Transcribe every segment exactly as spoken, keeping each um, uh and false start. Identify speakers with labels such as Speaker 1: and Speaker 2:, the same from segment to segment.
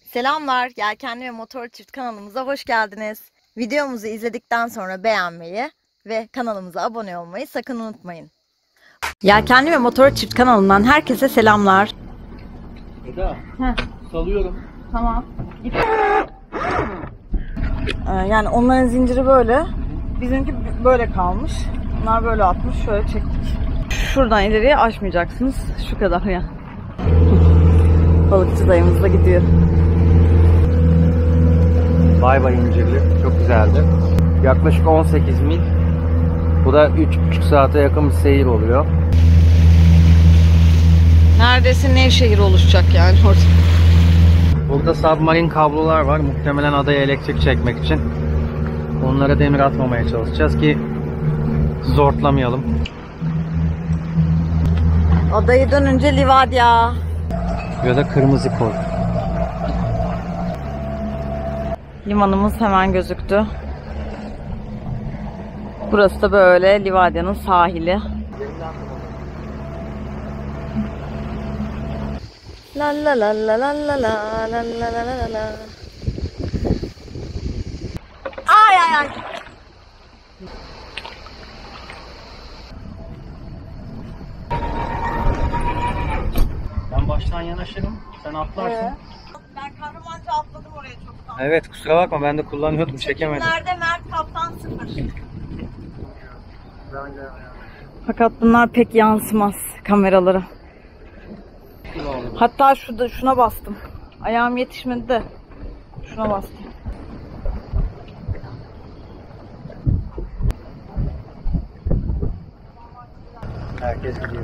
Speaker 1: Selamlar, Yelkenli ve Motor Çift kanalımıza hoş geldiniz. Videomuzu izledikten sonra beğenmeyi ve kanalımıza abone olmayı sakın unutmayın. Yelkenli ve Motor Çift kanalından herkese selamlar.
Speaker 2: Eda, Heh. salıyorum.
Speaker 1: Tamam. Ee, yani onların zinciri böyle, bizimki böyle kalmış. Bunlar böyle atmış, şöyle çektik. Şuradan ileriye aşmayacaksınız, şu kadar ya. Balıkçı dayımız da gidiyor.
Speaker 2: Bay bay İncirli. Çok güzeldi. Yaklaşık on sekiz mil. Bu da üç buçuk saate yakın bir seyir oluyor.
Speaker 1: Neredeyse Nevşehir oluşacak yani orada.
Speaker 2: Burada submarine kablolar var. Muhtemelen adaya elektrik çekmek için. Onlara demir atmamaya çalışacağız ki zortlamayalım.
Speaker 1: Adayı dönünce Livadya.
Speaker 2: Ya da Kırmızı Koy.
Speaker 1: Limanımız hemen gözüktü. Burası da böyle Livadya'nın sahili. La la la la la la la la la la la. Ay ay ay.
Speaker 2: Ben baştan yanaşırım. Sen atlarsın.
Speaker 1: Evet. Ben kahramanca atladım oraya çoktan.
Speaker 2: Evet, kusura bakma, ben de kullanıyordum, çekemedim.
Speaker 1: Nerede Mert Kaptan sıfır. Fakat bunlar pek yansımaz kameralara. Hatta şurada şuna bastım. Ayağım yetişmedi de şuna bastım.
Speaker 2: Herkes gidiyor.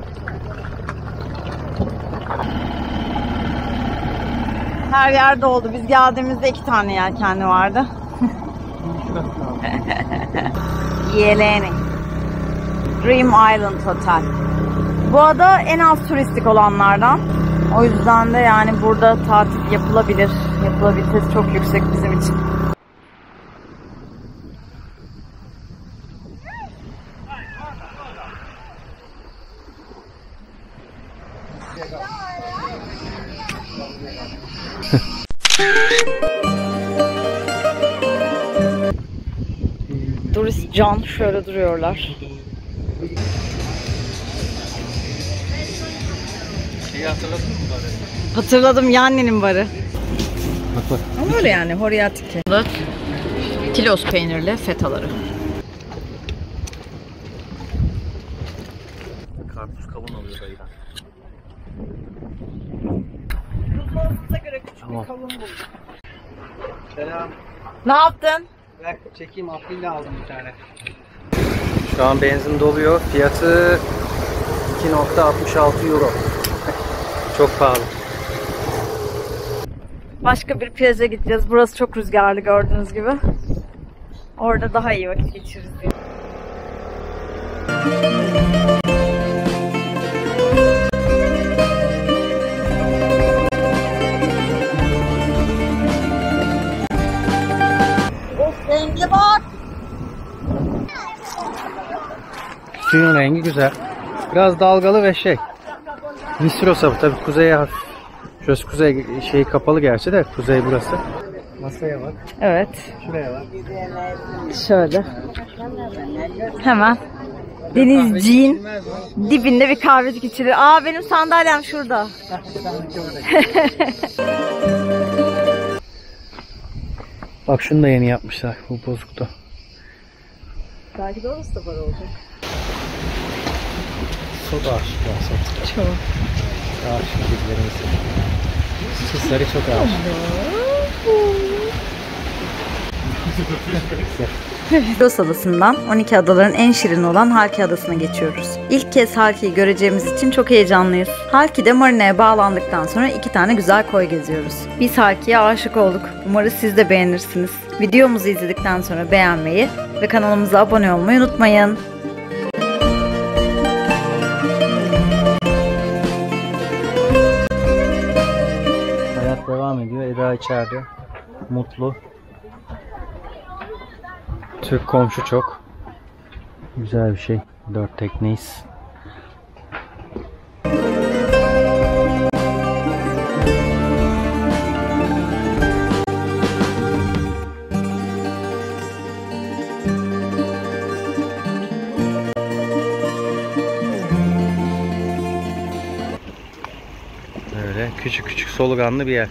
Speaker 1: Her yerde oldu. Biz geldiğimizde iki tane yelkenli vardı. Yeleni. Dream Island Hotel. Bu ada en az turistik olanlardan. O yüzden de yani burada tatil yapılabilir. Yapılabilitesi çok yüksek bizim için. Turist Can şöyle duruyorlar.
Speaker 2: Şeyi hatırladın mı bari?
Speaker 1: Hatırladım, Yanni'nin barı.
Speaker 2: Bak bak.
Speaker 1: Ama öyle yani Horyatiki. Kilos peynirli fetaları.
Speaker 2: Karpuz kavun alıyor dayıdan.
Speaker 1: Buzluğumuza göre küçük
Speaker 2: Tamam.
Speaker 1: bir kavun buldum.
Speaker 2: Selam.
Speaker 1: Ne yaptın?
Speaker 2: Ver çekeyim, Afrin'de aldım bir tane. Şu an benzin doluyor. Fiyatı iki nokta altmış altı euro. Çok pahalı.
Speaker 1: Başka bir plaja gideceğiz. Burası çok rüzgarlı gördüğünüz gibi. Orada daha iyi vakit geçiririz diye. Of, renge bak.
Speaker 2: Suyun rengi güzel. Biraz dalgalı ve şey. Nisro sapı tabii, kuzeye hafif. Şurası kuzey, şey kapalı gerçi de kuzey burası. Masaya bak.
Speaker 1: Evet.
Speaker 2: Şuraya bak.
Speaker 1: Şöyle. Hemen denizciğin dibinde bir kahvecik içilir. Aa, benim sandalyem şurada.
Speaker 2: Bak şunu da yeni yapmışlar, bu bozuktu.
Speaker 1: Belki de orası da var olacak.
Speaker 2: Soda aşıklar, soda.
Speaker 1: Çok.
Speaker 2: Aşık gibilerimiz. Susları çok aşık.
Speaker 1: Rodos Adası'ndan on iki adaların en şirin olan Halki Adası'na geçiyoruz. İlk kez Halki'yi göreceğimiz için çok heyecanlıyız. Halki'de marinaya bağlandıktan sonra iki tane güzel koy geziyoruz. Biz Halki'ye aşık olduk. Umarız siz de beğenirsiniz. Videomuzu izledikten sonra beğenmeyi ve kanalımıza abone olmayı unutmayın.
Speaker 2: Hayat devam ediyor. Eda içeride. Mutlu. Türk komşu çok. Güzel bir şey. Dört tekneyiz. soluganlı bir yer.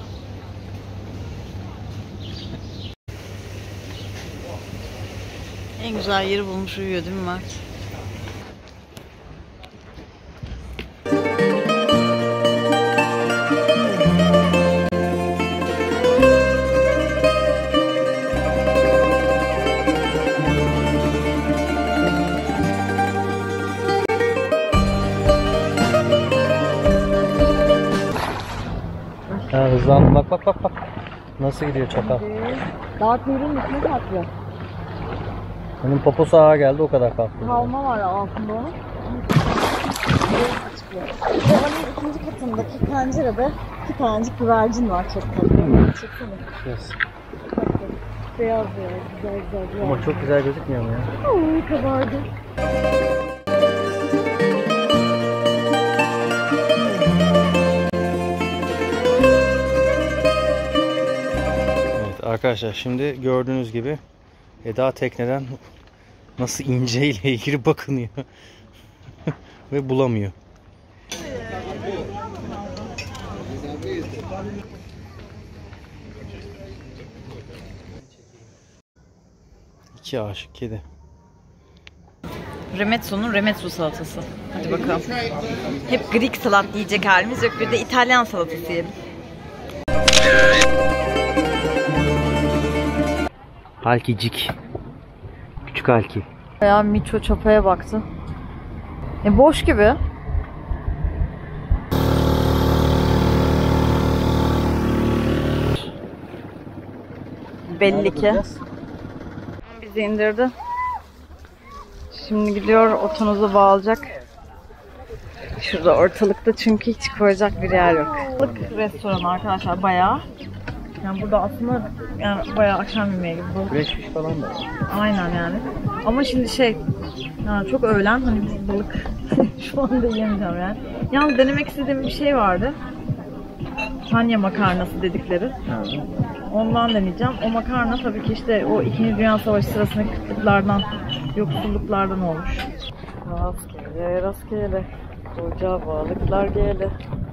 Speaker 1: En güzel yeri bulmuş uyuyor değil mi Mert?
Speaker 2: Ha, hızlandım. Bak bak bak bak. Nasıl gidiyor çakal.
Speaker 1: Daha kuyruğun üstüne kalkıyor.
Speaker 2: Onun poposu ağa geldi, o kadar kalktı.
Speaker 1: Kalma var altında onun. Havanın ikinci katındaki pencerede iki tanecik güvercin var, çok tatlı. Çeksene.
Speaker 2: Yes.
Speaker 1: Beyaz beyaz, güzel güzel. güzel.
Speaker 2: Ama çok güzel gözükmüyor mu ya?
Speaker 1: Oy, kabardı.
Speaker 2: Evet arkadaşlar, şimdi gördüğünüz gibi Eda tekneden nasıl inceyle ilgili bakınıyor ve bulamıyor. İki aşık kedi.
Speaker 1: Remezzo'nun Remezzo salatası. Hadi bakalım. Hep Greek salat yiyecek halimiz yok. Bir de İtalyan salatası yiyelim.
Speaker 2: Halkicik. Küçük halki.
Speaker 1: Ya Miço çapaya baktı. E boş gibi. Belli ki. Bizi indirdi. Şimdi gidiyor, otonuzu bağlayacak. Şurada ortalıkta, çünkü hiç koyacak bir yer yok. Restoran arkadaşlar bayağı. Yani burada aslında yani bayağı akşam yemeği gibi.
Speaker 2: Beş fiş falan da.
Speaker 1: Aynen yani. Ama şimdi şey, yani çok öğlen, hani biz balık şu anda yiyemeyeceğim yani. Yalnız denemek istediğim bir şey vardı. Tanya makarnası dedikleri. Ondan deneyeceğim. O makarna tabii ki işte o İkinci Dünya Savaşı sırasındaki kıtlıklardan, yoksulluklardan olmuş. Rastgele, rastgele. Koca balıklar gele.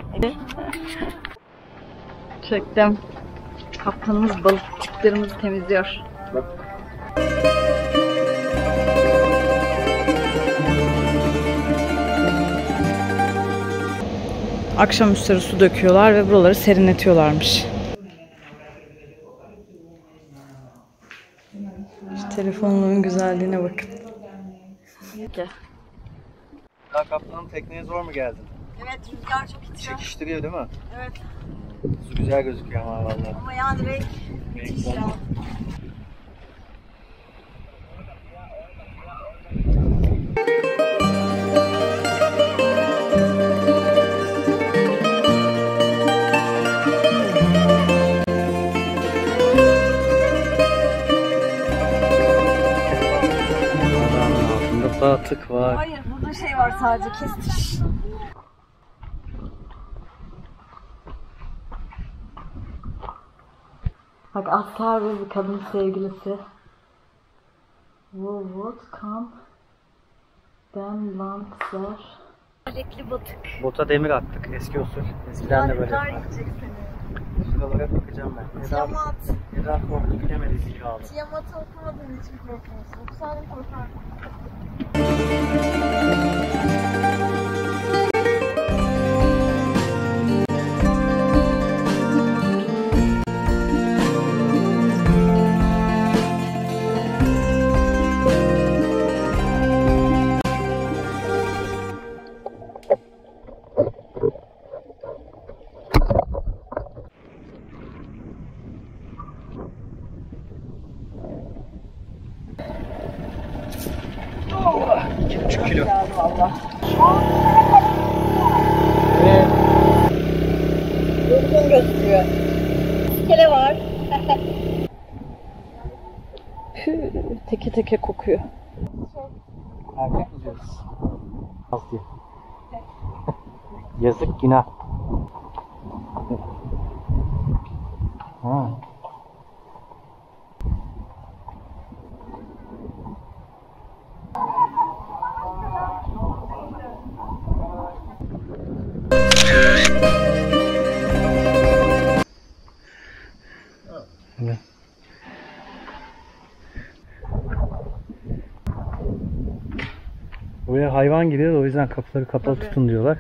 Speaker 1: Çektim. Kaptanımız balıkçıklarımızı temizliyor. Akşamüstü su döküyorlar ve buraları serinletiyorlarmış. Şu telefonun güzelliğine bakın. Gel.
Speaker 2: Ya kaptanım, tekneye zor mu geldin?
Speaker 1: Evet, rüzgar çok itiyor.
Speaker 2: Çekiştiriyor değil mi?
Speaker 1: Evet.
Speaker 2: Su güzel gözüküyor ama vallahi.
Speaker 1: Ama yani renk müthiş ya.
Speaker 2: Batık var.
Speaker 1: Hayır, burada şey var sadece, kestiş. Bak, asker ve bir kadın sevgilisi. What come then lancer. Alekli batık.
Speaker 2: Bota demir attık, eski usul. Eskiden de böyle yapardık. Şuralara bakacağım ben.
Speaker 1: Tiamat.
Speaker 2: Eda korktu, bilemedi zikalı.
Speaker 1: Tiamat'ı okumadığın için korkmuyorsun. Okusaydın korkardın.
Speaker 2: iki buçuk kilo.
Speaker 1: Evet. Durgun gösteriyor. İskele var. Teke teke kokuyor.
Speaker 2: Erkek mi diyoruz? Az diye. Yazık, günah. Ha. Buraya hayvan giriyor da o yüzden kapıları kapalı
Speaker 1: Tabii.
Speaker 2: tutun diyorlar.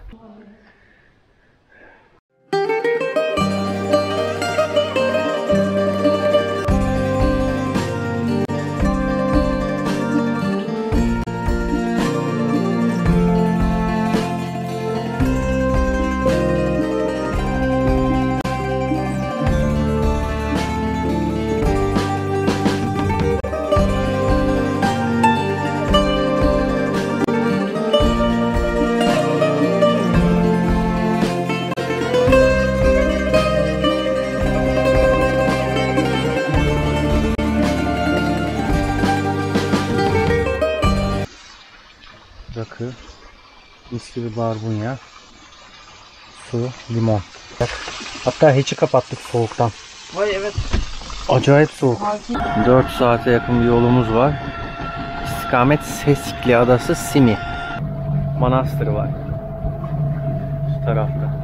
Speaker 2: Rakı, mis gibi barbunya, su, limon. Hatta hiçi kapattık soğuktan.
Speaker 1: Vay evet.
Speaker 2: Acayip soğuk. dört saate yakın bir yolumuz var. İstikamet Sesikli Adası Simi. Manastırı var. Şu tarafta.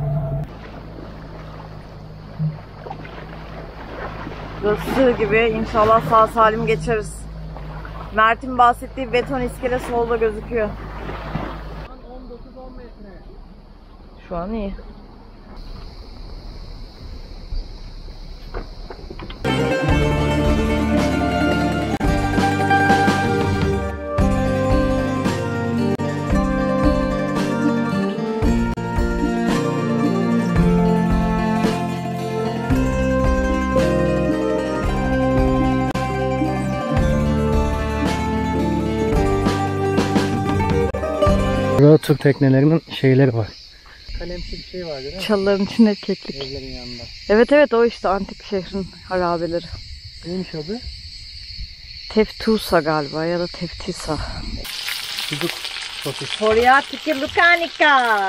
Speaker 1: Burası gibi inşallah sağ salim geçeriz. Mert'in bahsettiği beton iskele solda gözüküyor.
Speaker 2: on dokuz on metre.
Speaker 1: Şu an iyi.
Speaker 2: Burada Türk teknelerinin şeyleri var. Kalemsi bir şey var değil mi?
Speaker 1: Çalıların içinde keklik.
Speaker 2: Evlerin yanında.
Speaker 1: Evet evet o işte antik şehrin harabeleri.
Speaker 2: Neymiş adı?
Speaker 1: Teftusa galiba ya da Teftisa.
Speaker 2: Sucuk sosis.
Speaker 1: Horyatiki Lukanika.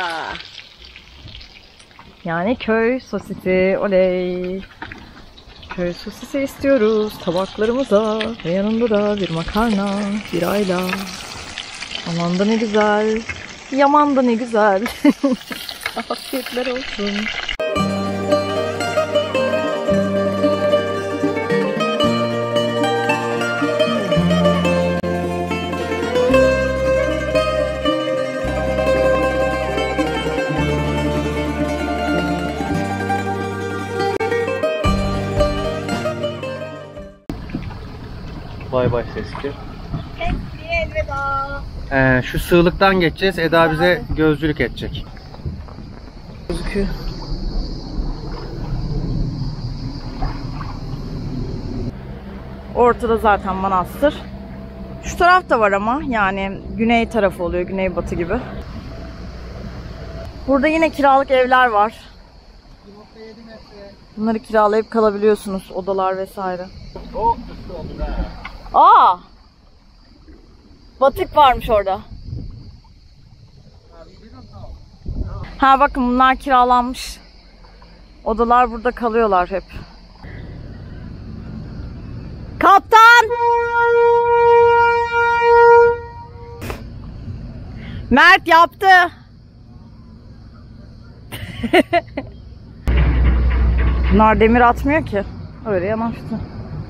Speaker 1: Yani köy sosisi, oley. Köy sosisi istiyoruz tabaklarımıza ve yanında da bir makarna, bir ayla. Aman da ne güzel, yaman da ne güzel. Afiyetler olsun.
Speaker 2: Bay bay Sesikli.
Speaker 1: Hepsi elveda.
Speaker 2: Ee, şu sığlıktan geçeceğiz. Eda bize gözcülük edecek.
Speaker 1: Gözüküyor. Ortada zaten manastır. Şu taraf da var ama yani güney tarafı oluyor, güneybatı gibi. Burada yine kiralık evler var. Bunları kiralayıp kalabiliyorsunuz, odalar vesaire. Aa! Batık varmış orada. Ha bakın bunlar kiralanmış. Odalar burada kalıyorlar hep. Kaptan! Mert yaptı. Bunlar demir atmıyor ki. Öyle yanaştı.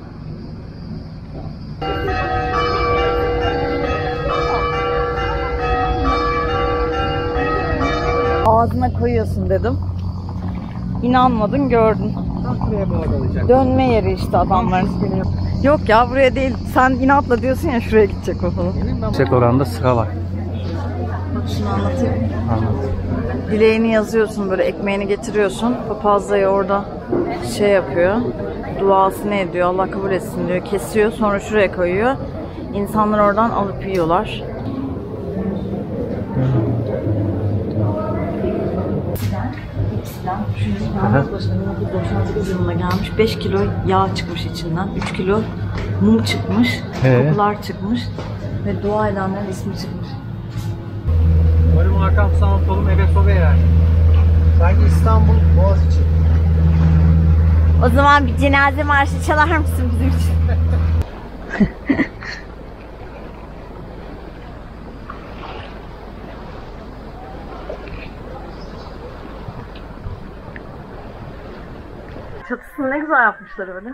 Speaker 1: Ağzına koyuyorsun dedim. İnanmadın, gördün.
Speaker 2: Buraya bağlayacak.
Speaker 1: Dönme yeri işte adamların. Yok ya buraya değil. Sen inatla diyorsun ya şuraya gidecek o falan.
Speaker 2: Yüksek oranda sıra var.
Speaker 1: Bak şunu anlatayım.
Speaker 2: Anlat.
Speaker 1: Dileğini yazıyorsun, böyle ekmeğini getiriyorsun. Papaz dayı orada şey yapıyor. Duasını ediyor. Allah kabul etsin diyor. Kesiyor. Sonra şuraya koyuyor. İnsanlar oradan alıp yiyorlar. Yalnız başına bin dokuz yüz doksan sekiz yılında gelmiş. beş kilo yağ çıkmış içinden. üç kilo mum çıkmış.
Speaker 2: He.
Speaker 1: Kokular çıkmış. Ve dua edenlerin ismi çıkmış.
Speaker 2: Benim arkam sağım solum eve sobe yani. Sanki İstanbul Boğaziçi.
Speaker 1: O zaman bir cenaze marşı çalar mısın bizim için? Çatısını ne güzel yapmışlar öyle.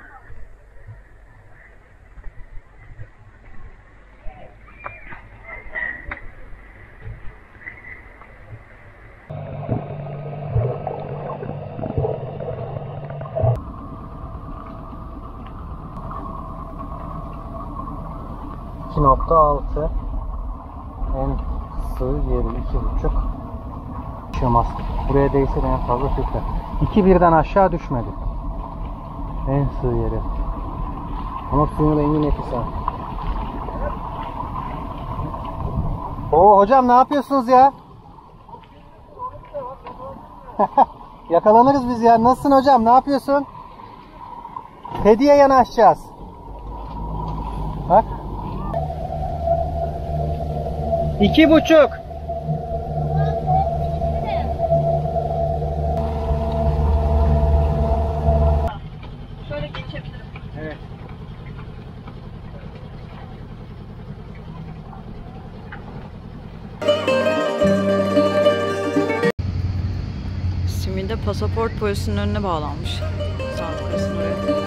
Speaker 2: iki nokta altı. En sığ yeri iki buçuk. Düşemez. Buraya değse de en fazla sürtler. iki birden aşağı düşmedi. En sığ yeri. Ama suyun rengi nefis ha. Oo hocam ne yapıyorsunuz ya? Yakalanırız biz ya. Nasılsın hocam? Ne yapıyorsun? Hediye yanaşacağız. Bak. İki buçuk.
Speaker 1: Şöyle geçebilirim.
Speaker 2: Evet.
Speaker 1: Simide pasaport polisinin önüne bağlanmış. Sağlık arasında.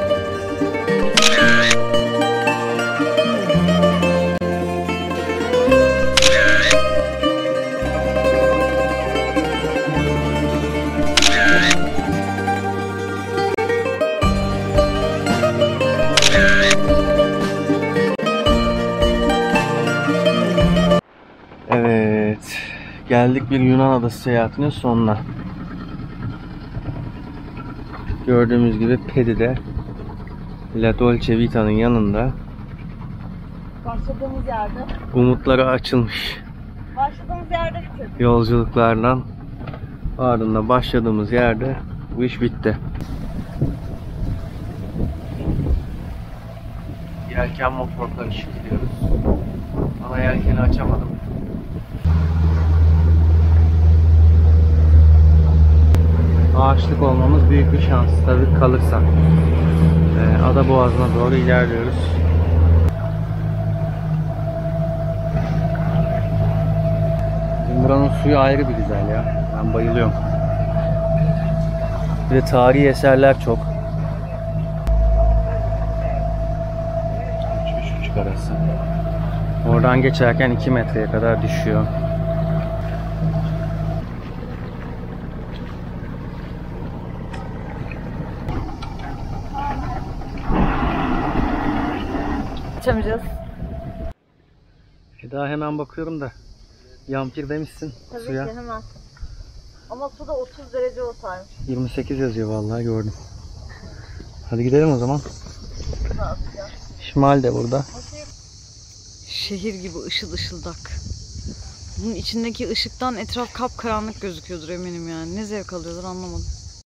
Speaker 2: Evet. Geldik bir Yunan adası seyahatinin sonuna. Gördüğümüz gibi Pedi'de La Dolce Vita'nın yanında
Speaker 1: Başladığımız yerde.
Speaker 2: umutları açılmış.
Speaker 1: Başladığımız yerde bitirdik.
Speaker 2: Yolculuklardan ardından başladığımız yerde bu iş bitti. Yelken motorları şekiliyoruz. Ana yelkeni açamadım. Ağaçlık olmamız büyük bir şans tabii kalırsak. Ee, Ada Boğazı'na doğru ilerliyoruz. Bizim buranın suyu ayrı bir güzel ya. Ben bayılıyorum. Bir de tarihi eserler çok. üç üç buçuk arası. Oradan geçerken iki metreye kadar düşüyor.
Speaker 1: Açamayacağız.
Speaker 2: E daha hemen bakıyorum da yampir demişsin
Speaker 1: Tabii
Speaker 2: suya.
Speaker 1: ki hemen. Ama suda otuz derece olsaymış.
Speaker 2: yirmi sekiz yazıyor vallahi gördüm. Hadi gidelim o zaman. Şimal de burada.
Speaker 1: Şehir gibi ışıl ışıldak. Bunun içindeki ışıktan etraf kapkaranlık gözüküyordur eminim yani. Ne zevk alıyorlar anlamadım.